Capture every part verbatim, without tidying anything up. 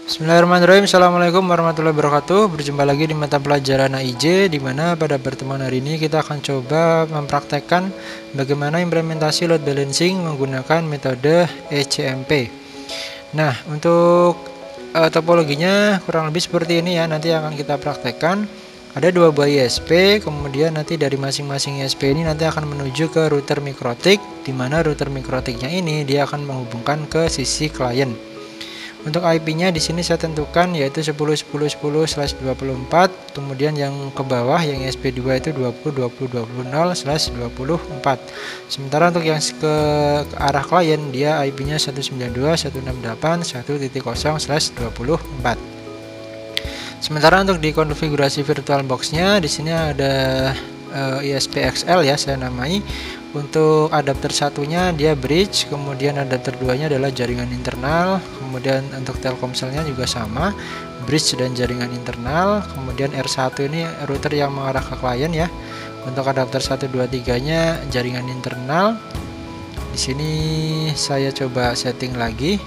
Bismillahirrahmanirrahim. Assalamualaikum warahmatullahi wabarakatuh. Berjumpa lagi di mata pelajaran A I J, di mana pada pertemuan hari ini kita akan coba mempraktekkan bagaimana implementasi load balancing menggunakan metode E C M P. Nah, untuk uh, topologinya kurang lebih seperti ini ya. Nanti akan kita praktekkan. Ada dua buah I S P, kemudian nanti dari masing-masing I S P ini nanti akan menuju ke router mikrotik, di mana router mikrotiknya ini dia akan menghubungkan ke sisi klien. Untuk I P-nya di sini saya tentukan yaitu sepuluh sepuluh sepuluh slash dua puluh empat, kemudian yang ke bawah yang I S P dua itu dua puluh dua puluh dua puluh nol slash dua puluh empat. Sementara untuk yang ke, ke arah klien dia I P-nya seratus sembilan puluh dua titik seratus enam puluh delapan titik satu titik nol slash dua puluh empat. Sementara untuk di konfigurasi virtual box-nya di sini ada uh, I S P X L ya, saya namai. Untuk adapter satunya dia bridge, kemudian adapter duanya adalah jaringan internal, kemudian untuk Telkomselnya juga sama, bridge dan jaringan internal, kemudian R satu ini router yang mengarah ke klien ya. Untuk adapter satu dua tiga nya jaringan internal. Di sini saya coba setting lagi.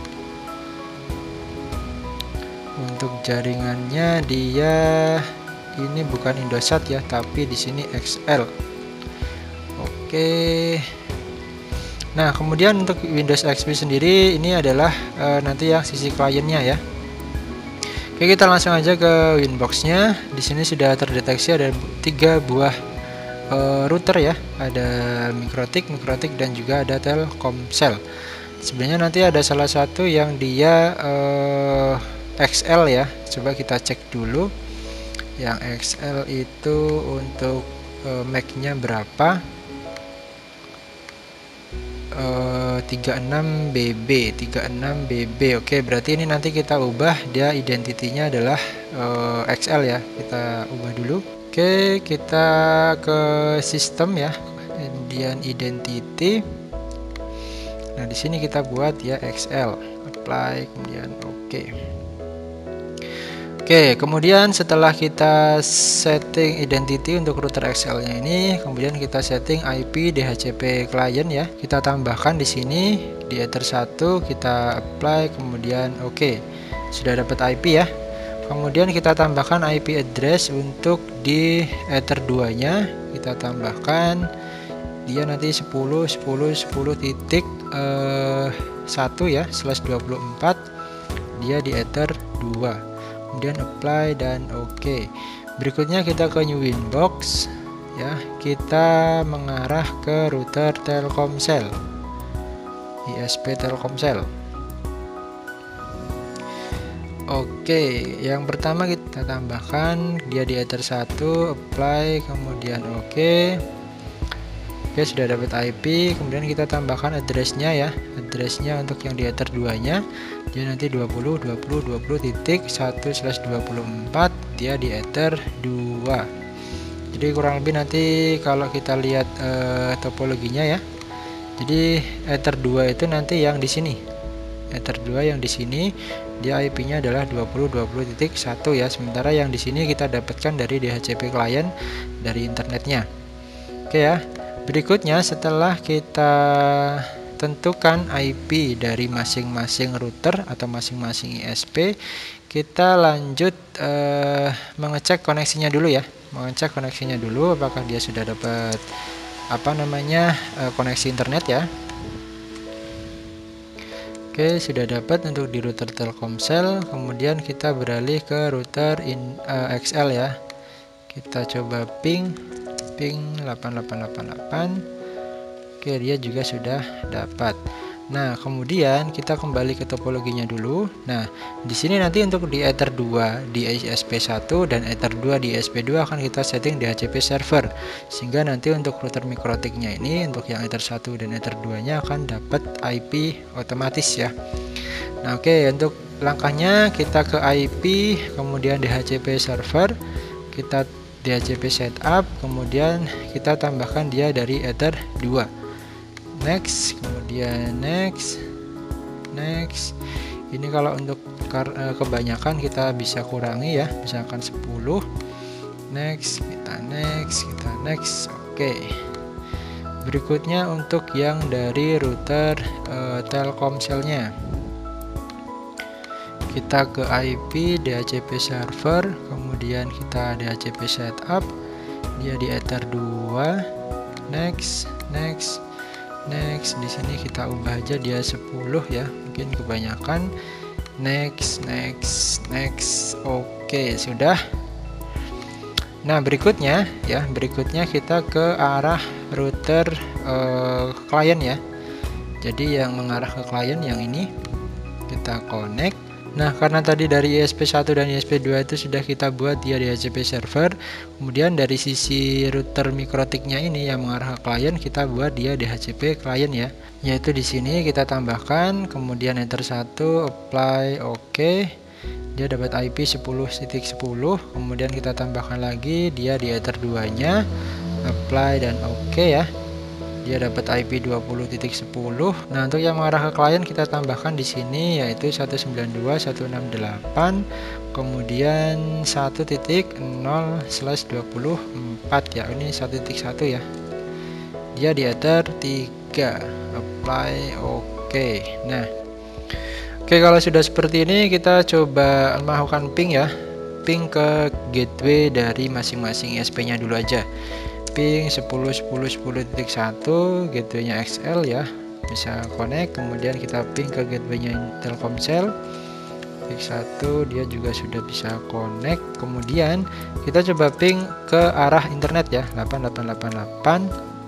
Untuk jaringannya dia ini bukan Indosat ya, tapi di sini X L. Oke. Nah, kemudian untuk Windows X P sendiri ini adalah e, nanti yang sisi kliennya ya. Oke, kita langsung aja ke Winbox-nya. Di sini sudah terdeteksi ada tiga buah e, router ya. Ada Mikrotik, Mikrotik dan juga ada Telkomsel. Sebenarnya nanti ada salah satu yang dia e, X L ya. Coba kita cek dulu. Yang X L itu untuk e, M A C-nya berapa? Uh, tiga puluh enam B B tiga puluh enam B B. Oke, berarti ini nanti kita ubah, dia identitinya adalah uh, X L ya. Kita ubah dulu. Oke, kita ke sistem ya, kemudian identity. Nah, di sini kita buat ya X L, apply, kemudian oke. Okay. Oke, kemudian setelah kita setting identity untuk router X L-nya ini, kemudian kita setting I P D H C P client ya. Kita tambahkan di sini di ether satu, kita apply, kemudian oke. Okay. Sudah dapat I P ya. Kemudian kita tambahkan I P address untuk di ether dua-nya. Kita tambahkan dia nanti sepuluh sepuluh sepuluh titik satu ya, slash dua puluh empat. Dia di ether dua. Kemudian apply dan oke. Okay. Berikutnya kita ke new Winbox ya, kita mengarah ke router Telkomsel, I S P Telkomsel. Oke, okay. Yang pertama kita tambahkan dia di ether satu, apply, kemudian oke. Okay. Oke, sudah dapat I P, kemudian kita tambahkan addressnya ya. Addressnya untuk yang di ether dua-nya dia nanti dua puluh dua puluh dua puluh titik satu slash dua puluh empat, dia di ether dua. Jadi kurang lebih nanti kalau kita lihat eh, topologinya ya. Jadi ether dua itu nanti yang di sini. Ether dua yang di sini dia I P-nya adalah dua puluh dua puluh titik satu ya. Sementara yang di sini kita dapatkan dari D H C P client dari internetnya. Oke ya. Berikutnya setelah kita tentukan I P dari masing-masing router atau masing-masing I S P, kita lanjut eh, mengecek koneksinya dulu ya. Mengecek koneksinya dulu apakah dia sudah dapat apa namanya eh, koneksi internet ya. Oke, sudah dapat untuk di router Telkomsel. Kemudian kita beralih ke router in, eh, X L ya. Kita coba ping ping delapan delapan delapan delapan. Oke, dia juga sudah dapat. Nah, kemudian kita kembali ke topologinya dulu. Nah, di sini nanti untuk di ether dua di I S P satu dan ether dua di I S P dua akan kita setting D H C P server. Sehingga nanti untuk router mikrotiknya ini untuk yang ether satu dan ether dua-nya akan dapat I P otomatis ya. Nah, oke, untuk langkahnya kita ke I P, kemudian D H C P server, kita D H C P setup, kemudian kita tambahkan dia dari ether dua. Next, kemudian next, next. Ini kalau untuk kebanyakan kita bisa kurangi ya, misalkan sepuluh. Next, kita next, kita next. Oke. Berikutnya untuk yang dari router uh, Telkomselnya. kita ke I P D H C P server, kemudian kita D H C P setup, dia di Ether dua, next, next, next. Di sini kita ubah aja dia sepuluh ya, mungkin kebanyakan. Next, next, next. Oke, sudah. Nah, berikutnya ya, berikutnya kita ke arah router eh, klien ya. Jadi yang mengarah ke klien yang ini kita connect. Nah, karena tadi dari I S P satu dan I S P dua itu sudah kita buat dia di D H C P server, kemudian dari sisi router mikrotiknya ini yang mengarah ke klien kita buat dia D H C P klien ya. Yaitu di sini kita tambahkan, kemudian enter satu, apply, oke. Okay. Dia dapat I P sepuluh titik sepuluh, kemudian kita tambahkan lagi dia di Ether dua-nya, apply dan oke okay ya. Dia dapat I P dua puluh titik sepuluh. Nah, untuk yang mengarah ke klien kita tambahkan di sini yaitu seratus sembilan puluh dua titik seratus enam puluh delapan, kemudian satu titik nol slash dua puluh empat ya. Ini satu titik satu ya. Dia di Ether tiga, apply, oke. Okay. Nah, oke, okay, kalau sudah seperti ini kita coba melakukan ping ya. Ping ke gateway dari masing-masing I S P-nya dulu aja. Ping sepuluh sepuluh sepuluh titik satu, gateway-nya X L ya, bisa connect. Kemudian kita ping ke gateway-nya Telkomsel titik satu, dia juga sudah bisa connect. Kemudian kita coba ping ke arah internet ya, delapan delapan delapan delapan.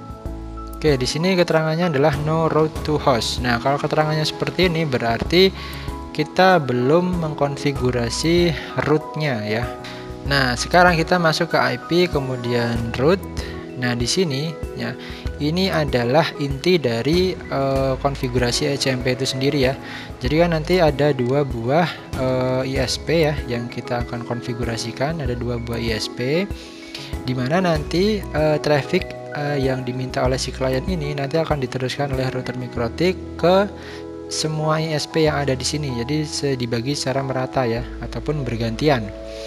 Oke, di sini keterangannya adalah no route to host. Nah, kalau keterangannya seperti ini berarti kita belum mengkonfigurasi root-nya ya. Nah, sekarang kita masuk ke I P kemudian root. Nah, di sini ya, ini adalah inti dari uh, konfigurasi H M P itu sendiri ya. Jadi kan nanti ada dua buah uh, I S P ya yang kita akan konfigurasikan, ada dua buah I S P di mana nanti uh, traffic uh, yang diminta oleh si klien ini nanti akan diteruskan oleh router mikrotik ke semua I S P yang ada di sini. Jadi dibagi secara merata ya, ataupun bergantian.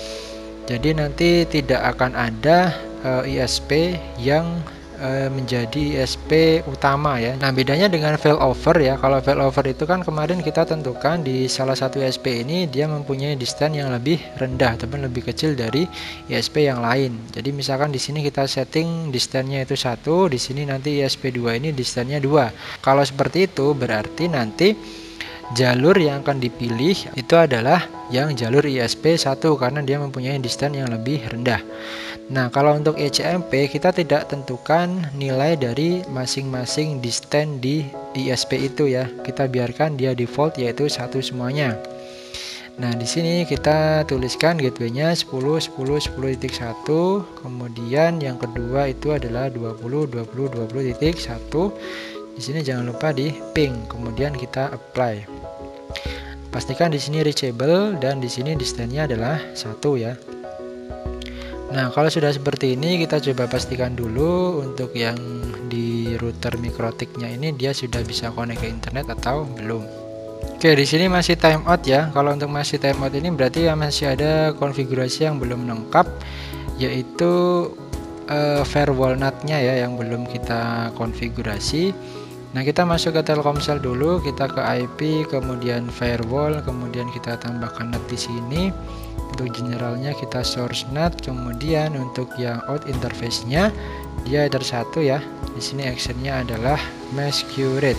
Jadi nanti tidak akan ada uh, I S P yang uh, menjadi I S P utama ya. Nah, bedanya dengan failover ya. Kalau failover itu kan kemarin kita tentukan di salah satu I S P ini dia mempunyai distance yang lebih rendah ataupun lebih kecil dari I S P yang lain. Jadi misalkan di sini kita setting distance-nya itu satu, di sini nanti I S P dua ini distance-nya dua. Kalau seperti itu berarti nanti jalur yang akan dipilih itu adalah yang jalur I S P satu karena dia mempunyai distance yang lebih rendah. Nah, kalau untuk H M P kita tidak tentukan nilai dari masing-masing distance di I S P itu ya. Kita biarkan dia default yaitu satu semuanya. Nah, di sini kita tuliskan gateway-nya sepuluh sepuluh sepuluh titik satu, kemudian yang kedua itu adalah dua puluh dua puluh dua puluh titik satu. Di sini jangan lupa di ping, kemudian kita apply. Pastikan di sini reachable dan di sini distance-nya adalah satu ya. Nah, kalau sudah seperti ini kita coba pastikan dulu untuk yang di router mikrotiknya ini dia sudah bisa connect ke internet atau belum. Oke, di sini masih timeout ya. Kalau untuk masih timeout ini berarti ya masih ada konfigurasi yang belum lengkap, yaitu uh, firewall NAT-nya ya yang belum kita konfigurasi. Nah, kita masuk ke Telkomsel dulu, kita ke I P, kemudian firewall, kemudian kita tambahkan NAT di sini. Untuk generalnya kita source NAT, kemudian untuk yang out interface-nya dia ada satu ya. Di sini actionnya adalah masquerade.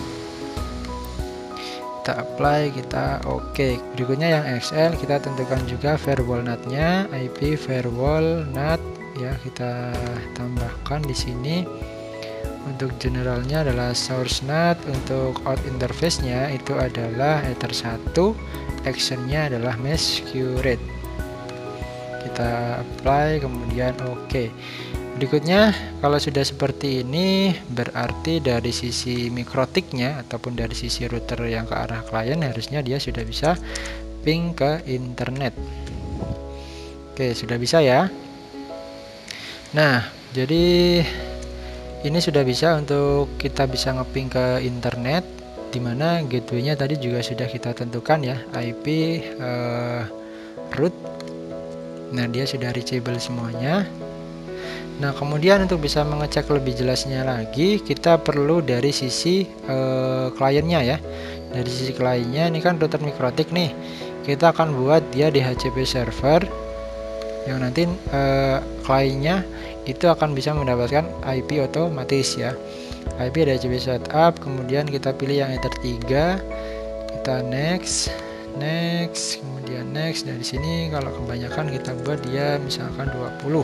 Kita apply, kita oke. Okay. Berikutnya yang X L kita tentukan juga firewall NAT-nya, I P firewall NAT ya, kita tambahkan di sini. Untuk generalnya adalah source NAT, untuk out interface-nya itu adalah ether satu, actionnya adalah masquerade. Kita apply, kemudian oke. Okay. Berikutnya, kalau sudah seperti ini berarti dari sisi mikrotiknya ataupun dari sisi router yang ke arah klien harusnya dia sudah bisa ping ke internet. Oke, sudah bisa ya. Nah, jadi ini sudah bisa untuk kita bisa ngeping ke internet, dimana gateway-nya tadi juga sudah kita tentukan ya, I P uh, root. Nah, dia sudah reachable semuanya. Nah, kemudian untuk bisa mengecek lebih jelasnya lagi, kita perlu dari sisi uh, kliennya ya. Dari sisi kliennya ini kan router mikrotik nih. kita akan buat dia di H C P server yang nanti eh, kliennya itu akan bisa mendapatkan I P otomatis ya. I P dari H C P setup, kemudian kita pilih yang Ether tiga, kita next, next, kemudian next. Dari sini kalau kebanyakan kita buat dia misalkan dua puluh.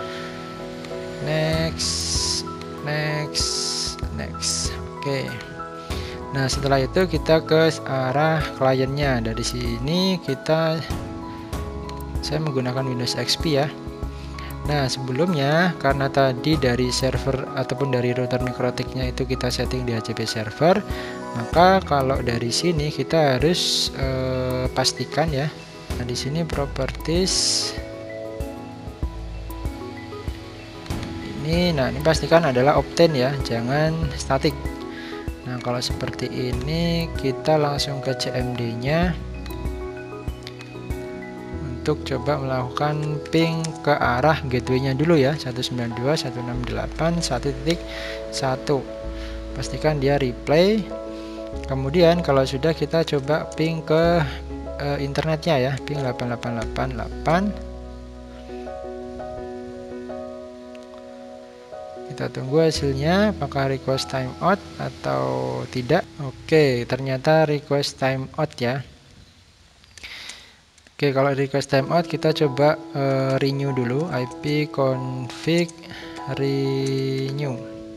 Next, next, next. Oke. Nah, setelah itu kita ke arah kliennya. Dari sini kita saya menggunakan Windows X P ya. Nah, sebelumnya karena tadi dari server ataupun dari router mikrotiknya itu kita setting di H C P server, maka kalau dari sini kita harus eh, pastikan ya. Nah, di sini properties ini, nah ini pastikan adalah obtain ya, jangan static. Nah, kalau seperti ini kita langsung ke C M D-nya untuk coba melakukan ping ke arah gateway-nya dulu ya, seratus sembilan puluh dua titik seratus enam puluh delapan titik satu titik satu. Pastikan dia replay. Kemudian kalau sudah kita coba ping ke uh, internetnya ya, ping delapan delapan delapan delapan. Kita tunggu hasilnya apakah request timeout atau tidak. Oke, ternyata request timeout ya. Oke, kalau request timeout kita coba uh, renew dulu, I P config renew.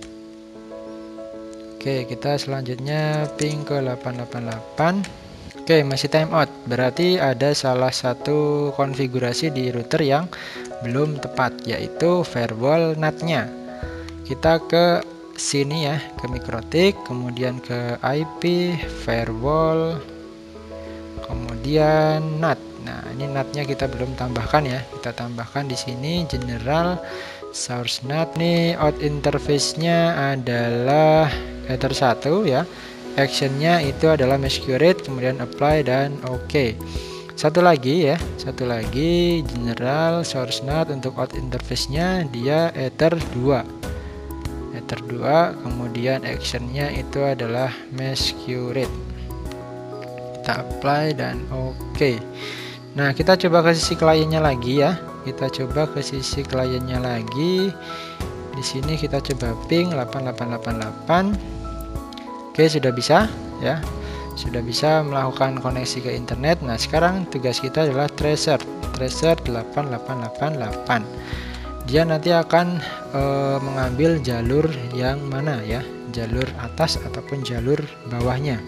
Oke, kita selanjutnya ping ke delapan delapan delapan. Oke, masih timeout, berarti ada salah satu konfigurasi di router yang belum tepat, yaitu firewall N A T-nya. Kita ke sini ya, ke mikrotik, kemudian ke I P firewall, kemudian N A T. Nah, ini N A T-nya kita belum tambahkan ya. Kita tambahkan di sini general source N A T. Nih out interface-nya adalah Ether satu ya. Action-nya itu adalah masquerade, kemudian apply dan oke. Okay. Satu lagi ya, satu lagi general source N A T untuk out interface-nya dia Ether dua. Ether dua, kemudian action-nya itu adalah masquerade. Kita apply dan oke. Okay. Nah, kita coba ke sisi kliennya lagi ya. Kita coba ke sisi kliennya lagi. Di sini kita coba ping delapan delapan delapan delapan. Oke, sudah bisa ya. Sudah bisa melakukan koneksi ke internet. Nah, sekarang tugas kita adalah tracer. Tracer delapan delapan delapan delapan. Dia nanti akan e, mengambil jalur yang mana ya? Jalur atas ataupun jalur bawahnya.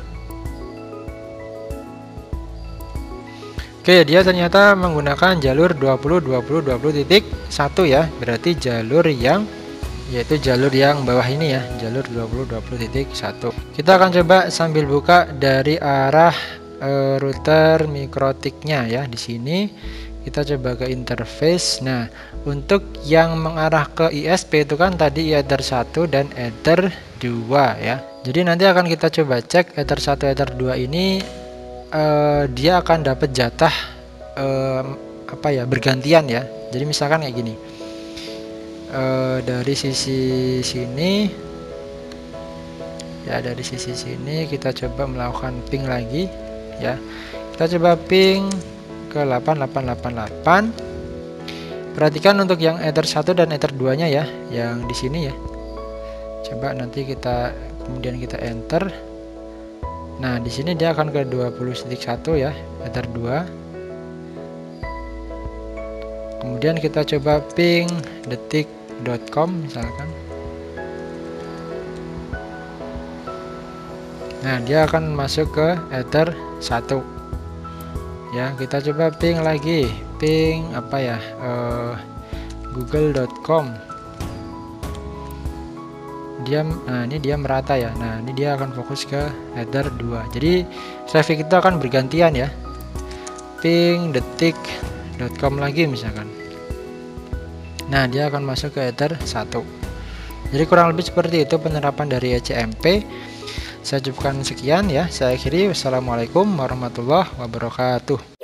Oke, dia ternyata menggunakan jalur dua puluh dua puluh dua puluh titik satu ya. Berarti jalur yang yaitu jalur yang bawah ini ya, jalur dua puluh dua puluh titik satu. Kita akan coba sambil buka dari arah e, router mikrotiknya ya. Di sini kita coba ke interface. Nah, untuk yang mengarah ke I S P itu kan tadi Ether satu dan Ether dua ya. Jadi nanti akan kita coba cek Ether satu Ether dua ini Uh, dia akan dapat jatah uh, apa ya, bergantian ya. Jadi misalkan kayak gini, uh, dari sisi sini ya, dari sisi sini kita coba melakukan ping lagi ya. Kita coba ping ke delapan delapan delapan delapan. Perhatikan untuk yang Ether satu dan Ether dua nya ya, yang di sini ya. Coba nanti kita kemudian kita enter. Nah, di sini dia akan ke dua puluh titik satu ya, Ether dua. Kemudian kita coba ping detik dot com misalkan. Nah, dia akan masuk ke Ether satu. Ya, kita coba ping lagi, ping apa ya? Uh, google dot com. Dia, nah ini dia merata ya. Nah, ini dia akan fokus ke Ether dua. Jadi traffic itu akan bergantian ya. Ping detik dot com lagi misalkan. Nah, dia akan masuk ke Ether satu. Jadi kurang lebih seperti itu penerapan dari E C M P. Saya cukupkan sekian ya. Saya akhiri. Wassalamualaikum warahmatullahi wabarakatuh.